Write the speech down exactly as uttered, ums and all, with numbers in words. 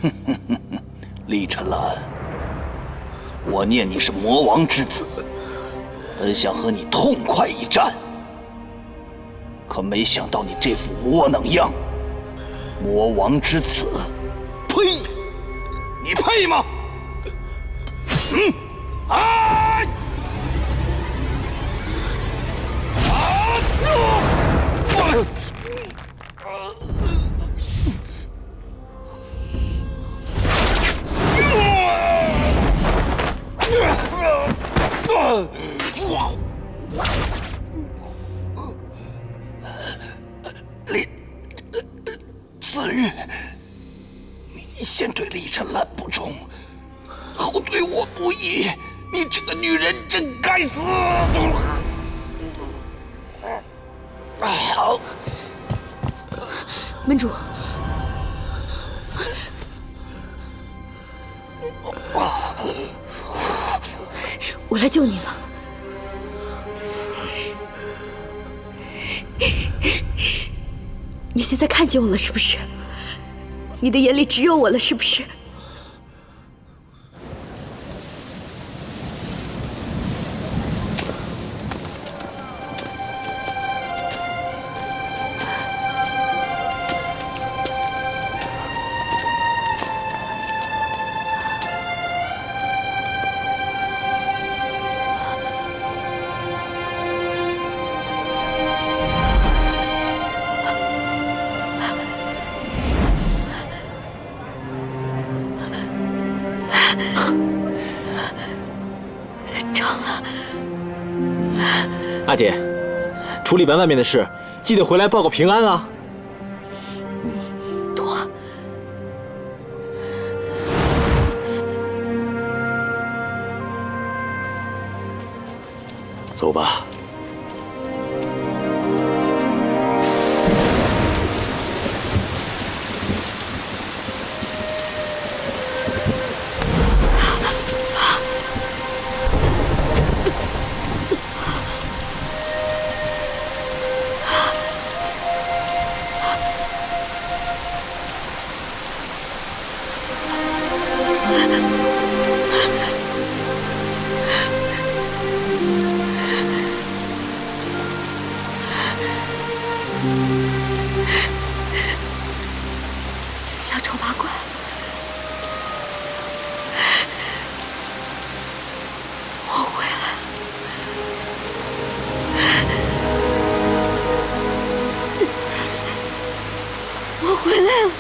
厉晨兰，我念你是魔王之子，本想和你痛快一战，可没想到你这副窝囊样，魔王之子，呸！你配吗？嗯，啊！啊！啊！ 李子玉，你先对厉晨兰不忠，后对我不义，你这个女人真该死！好， 门主，我来救你了。 你现在看见我了是不是？你的眼里只有我了是不是？成了， 阿姐，处理完外面的事，记得回来报个平安啊！ 多， 走吧。 小丑八怪，我回来了，我回来了。